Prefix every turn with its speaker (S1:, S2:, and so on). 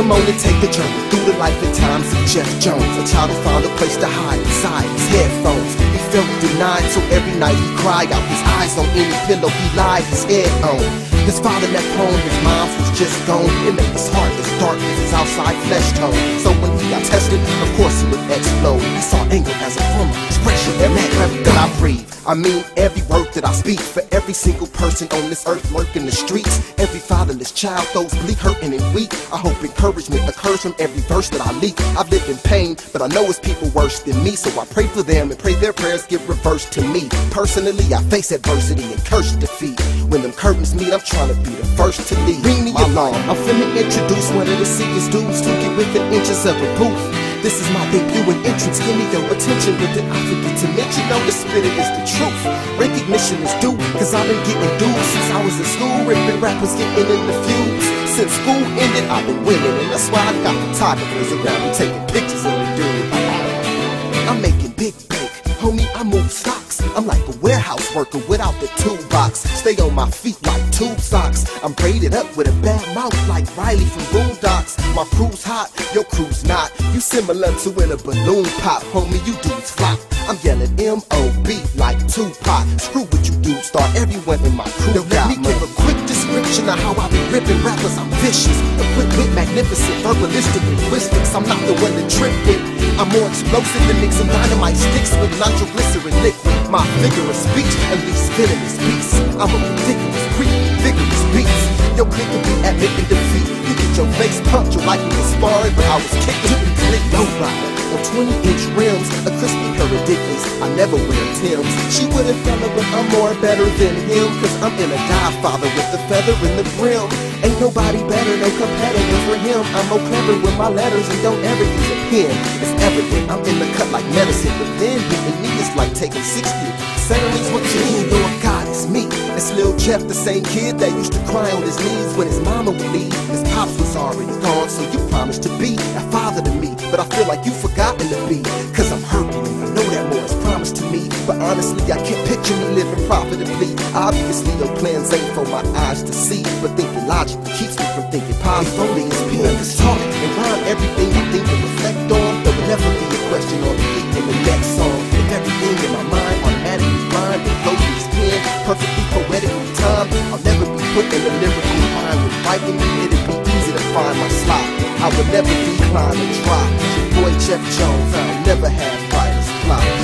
S1: Come on and take a journey through the life and times of Jeff Jones, a child who found a place to hide inside his headphones. He felt denied, so every night he cried out his eyes on any pillow he lied his head on. His father left home, his mom was just gone. It made his heart as dark as his outside flesh tone. So when he got tested, of course he would explode. He saw anger as a form of expression. Every breath that I breathe, I mean every word that I speak. For every single person on this earth lurking the streets, every fatherless child, those bleak, hurting and weak. I hope encouragement occurs from every verse that I leak. I've lived in pain, but I know it's people worse than me, so I pray for them and pray their prayers get reversed to me. Personally, I face adversity and curse defeat. When them curtains meet, I'm trying to be the first to leave. Ring me along. I'm finna introduce one of the sickest dudes to get within inches of a booth. This is my debut and entrance, give me your attention. With it, I forget to mention, no, the spirit is the truth. Recognition is due, cause I've been getting dues since I was in school, ripping rappers getting in the feuds. Since school ended, I've been winning, and that's why I got photographers around me taking pictures of the dude. I'm making big bank, homie, I move stocks. I'm like a warehouse worker without the toolbox. Stay on my feet like tube socks. I'm braided up with a bad mouth like Riley from Boondocks. My crew's hot, your crew's not. You similar to when a balloon pop, homie, you dudes flop. I'm yelling M.O.B. like Tupac. Screw what you do, start everyone in my crew. Now let me give a quick description of how I be ripping rappers. I'm vicious, equipped with magnificent verbalistic linguistics. I'm not the one to trip it. I'm more explosive than mixing dynamite sticks with nitroglycerin liquid. My figure of speech, at least venomous beast. I'm a ridiculous creep, vigorous beats. Your clique will be admitting defeat. You get your face punched, you like me to sparring, but I was kicking to be click. No rider on 20-inch rims, a crispy pair of Dickies. I never wear Timbs. She would've fella, but I'm more better than him, cause I'm in a Godfather with the feather in the brim. Ain't nobody better, no competitor for him. I'm more clever with my letters and don't ever use a pen. It's evident I'm in the cut like medicine, but then beating me is like taking 60. Suddenly what you mean, Lord God, it's me. It's Lil Jeff, the same kid that used to cry on his knees when his mama would leave. His pops was already gone, so you promised to be a father to me. But I feel like you've forgotten to be, cause I'm hurting and I know that more is promised to me. But honestly, I can't picture me living profitably. Obviously, your plans ain't for my eyes to see, but thinking logically keeps me from thinking positively. It's peanuts talk and rhyme everything you think and reflect on. There will never be a question or defeat in the next song. If everything in my mind automatically rhyme and flow through this pen, perfectly poetically timed, I'll never be put in a lyrical mind. With writing, it'd be easy to find my slot. I would never decline or try. Your boy Jeff Jones, I'll never have writer's block.